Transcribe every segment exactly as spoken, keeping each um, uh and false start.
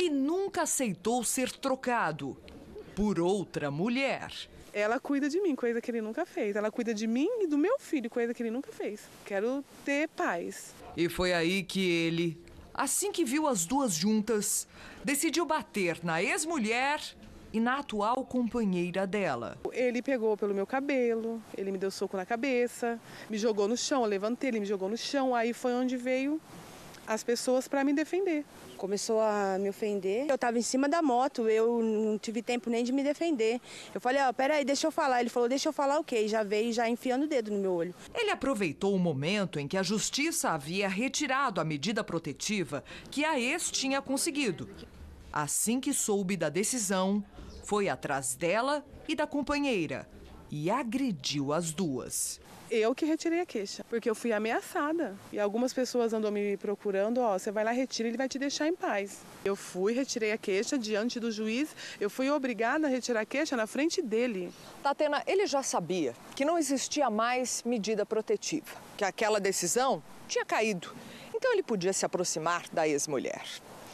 ele nunca aceitou ser trocado por outra mulher. Ela cuida de mim, coisa que ele nunca fez. Ela cuida de mim e do meu filho, coisa que ele nunca fez. Quero ter paz. E foi aí que ele, assim que viu as duas juntas, decidiu bater na ex-mulher e na atual companheira dela. Ele pegou pelo meu cabelo, ele me deu soco na cabeça, me jogou no chão, eu levantei, ele me jogou no chão. Aí foi onde veio as pessoas para me defender. Começou a me ofender. Eu estava em cima da moto, eu não tive tempo nem de me defender. Eu falei, ó, oh, peraí, deixa eu falar. Ele falou, deixa eu falar o quê? E já veio já enfiando o dedo no meu olho. Ele aproveitou o momento em que a justiça havia retirado a medida protetiva que a ex tinha conseguido. Assim que soube da decisão, foi atrás dela e da companheira e agrediu as duas. Eu que retirei a queixa, porque eu fui ameaçada. E algumas pessoas andam me procurando, ó, você vai lá, retira, ele vai te deixar em paz. Eu fui, retirei a queixa diante do juiz, eu fui obrigada a retirar a queixa na frente dele. Tatena, ele já sabia que não existia mais medida protetiva, que aquela decisão tinha caído. Então ele podia se aproximar da ex-mulher.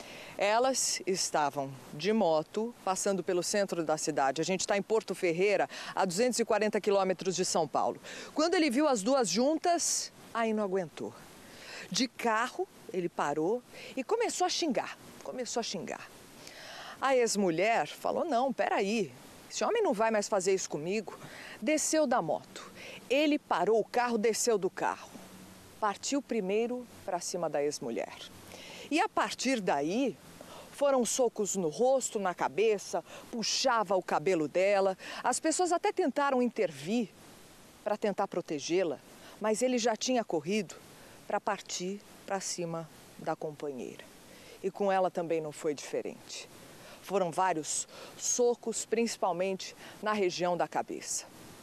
Elas estavam de moto, passando pelo centro da cidade. A gente está em Porto Ferreira, a duzentos e quarenta quilômetros de São Paulo. Quando ele viu as duas juntas, aí não aguentou. De carro, ele parou e começou a xingar, começou a xingar. A ex-mulher falou, não, peraí, esse homem não vai mais fazer isso comigo. Desceu da moto. Ele parou o carro, desceu do carro. Partiu primeiro para cima da ex-mulher. E a partir daí, foram socos no rosto, na cabeça, puxava o cabelo dela. As pessoas até tentaram intervir para tentar protegê-la, mas ele já tinha corrido para partir para cima da companheira. E com ela também não foi diferente. Foram vários socos, principalmente na região da cabeça.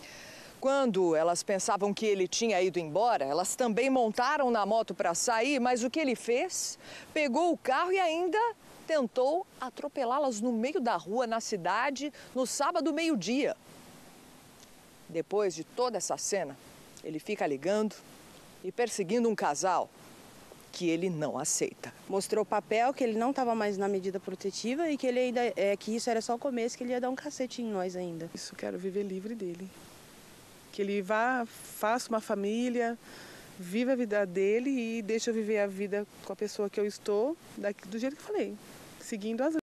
Quando elas pensavam que ele tinha ido embora, elas também montaram na moto para sair, mas o que ele fez? Pegou o carro e ainda tentou atropelá-las no meio da rua, na cidade, no sábado, meio-dia. Depois de toda essa cena, ele fica ligando e perseguindo um casal que ele não aceita. Mostrou o papel que ele não estava mais na medida protetiva e que, ele ainda, é, que isso era só o começo, que ele ia dar um cacete em nós ainda. Isso, quero viver livre dele. Que ele vá, faça uma família, viva a vida dele e deixe eu viver a vida com a pessoa que eu estou, do jeito que eu falei, seguindo as